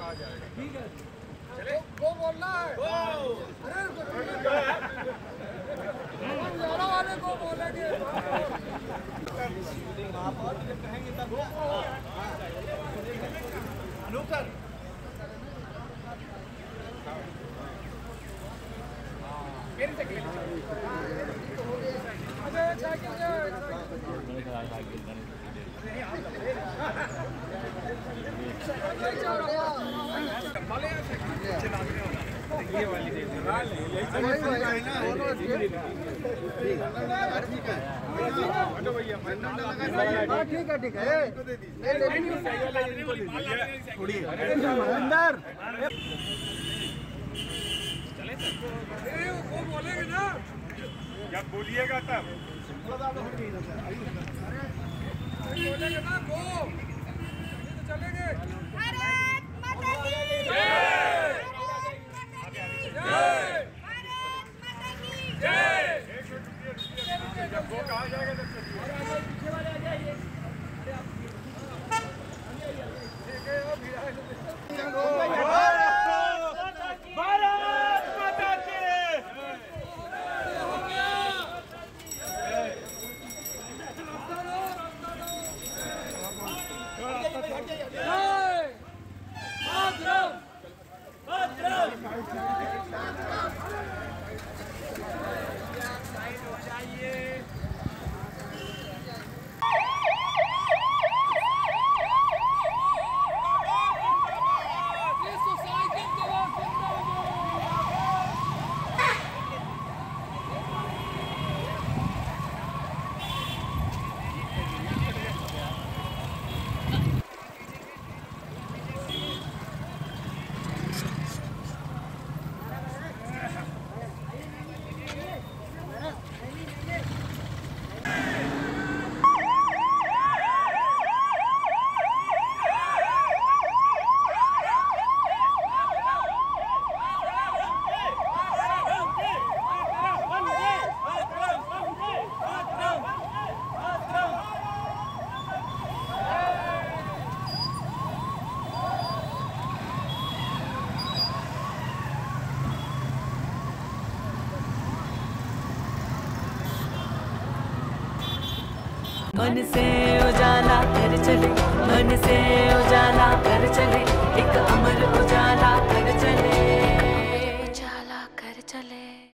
ठीक है, चले वो बोलना है। अरे वाले को बोलेंगे आप और कहेंगे तब अनूप सर मेरे से ठीक है अंदर वो बोलेंगे ना जब बोलिएगा तब बोलेंगे ना वो चलेंगे। भारत माता की जय, भारत माता की जय। जब वो कहा जाएगा तब पीछे वाले आ जाइए। मन से उजाला कर चले, मन से उजाला कर चले, एक अमर उजाला कर चले।